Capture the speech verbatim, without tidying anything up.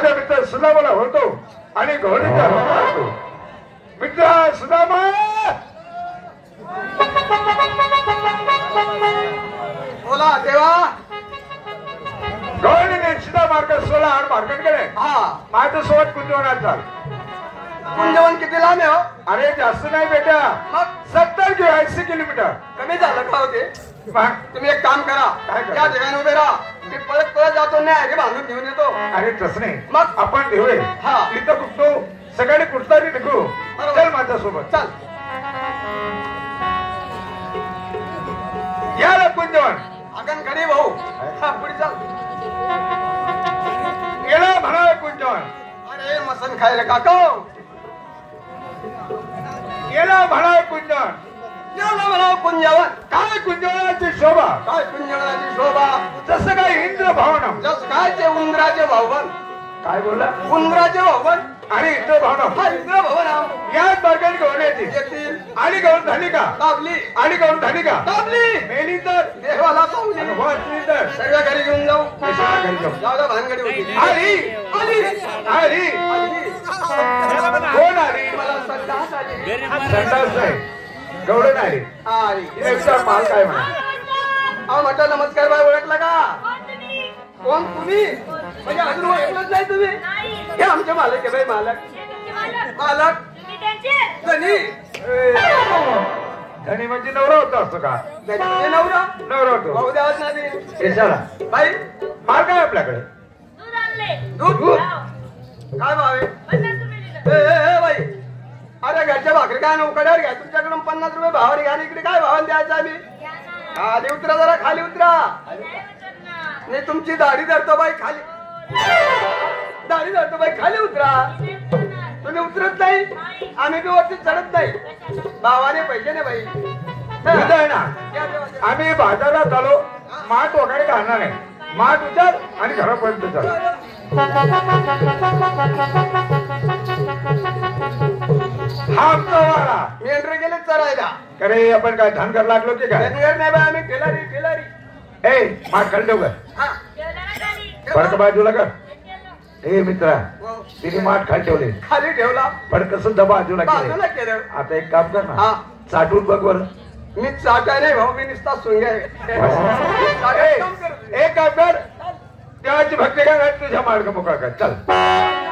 माझा मित्र सुदामाला होतो आणि घोडीचा होतो. मित्र सुदामा बोला देवा. घोडीने सीधा मार्ग सोला आणि मार्केट गेले. हा माझ्यासोबत कुंजवनात चाल. कुंजवन किती लांब आहे हो? अरे जास्त नाही बेटा, मग सत्तर किंवा ऐंशी किलोमीटर. कमी झालं का होते? मग तुम्ही एक काम करा, काय करा? या ठिकाणी उभे राहा. मी परत परत जातो, नाही अरे बांधून घेऊन येतो. अरे तसं नाही, मग आपण देऊये. हा. इथं कुठतो सकाळी कुठताही निघू. बरोबर. चल माझ्यासोबत. चल. या रे कुंजवन. अगन खडी भाऊ. हा पुढे चल. गेला म्हणा कुंजवन. अरे मसन खायला काका. गेला म्हणा कुंजवन. जेवढं म्हणा कुंजवन. काय कुंजवनाची शोभा, काय कुंजवनाची शोभा. जसं काय इंद्र भावना. जस काय ते उंदराचे भाऊबन. काय बोलला? उंदराचे भाऊबन. आणि इंद्र भावना हा इंद्र भवन याच मार्गाने घेऊन येते. येतील. आणि घेऊन झाली का? दाबली. आणि घेऊन झाली का? दाबली. मेली तर देवाला पाहुली. आणि वाचली तर सर्व घरी घेऊन जाऊ. कशाला घरी जाऊ? जाऊ भानगडी होती. आली आली. आली. आली. कोण आली? मला संडास आली. संडास नाही, गवळण आली. आली. तिने विचार माल काय म्हणा. अहो म्हटलं नमस्कार बाय, ओळखला का? कोण तुम्ही? म्हणजे अजून ओळखलंच नाही तुम्ही? हे आमचे मालक आहे बाई. मालक मालक धनी. धनी म्हणजे नवरा होता असतो का? धनी म्हणजे नवरा. नवरा होतो. भाऊ द्यावाच नाही. कशाला? बाई माल काय आपल्याकडे? दूध. दूध काय भाव आहे? ए, ए, ए, बाई अरे घरच्या भाकरी काय ना उकड्यावर घ्या. तुमच्याकडून पन्नास रुपये भावाने घ्या. इकडे काय भावाने द्यायचं आम्ही? खाली उतरा, जरा खाली उतरा. नाही तुमची दाढी धरतो बाई. खाली दाढी धरतो बाई. खाली उतरा. तुम्ही उतरत नाही, आम्ही बी वरती चढत नाही. भावाने पैसे नाही बाई. आहे ना, आम्ही बाजारात आलो, माठ वगैरे घालणार नाही. माठ उचल आणि घरापर्यंत चल. हा आमचा वाडा. मेंढरे गेले चरायला. अरे आपण काय धनगर लागलो की काय? धनगर नाही बाई, आम्ही टेलारी. टेलारी. ए माठ खाली ठेव का? हा फडक बाजूला कर. ए मित्रा, हो. तिने माठ खाली ठेवले. खाली ठेवला. फडक सुद्धा बाजूला बाजूला केले. केलं. आता एक काम कर ना, हा चाटून बघ बर. मी चाटाय नाही भाऊ, मी नुसता सोंग्या आहे. एक काम कर, देवाची भक्ती कर, तुझ्या मार्ग मोकळा कर. चल.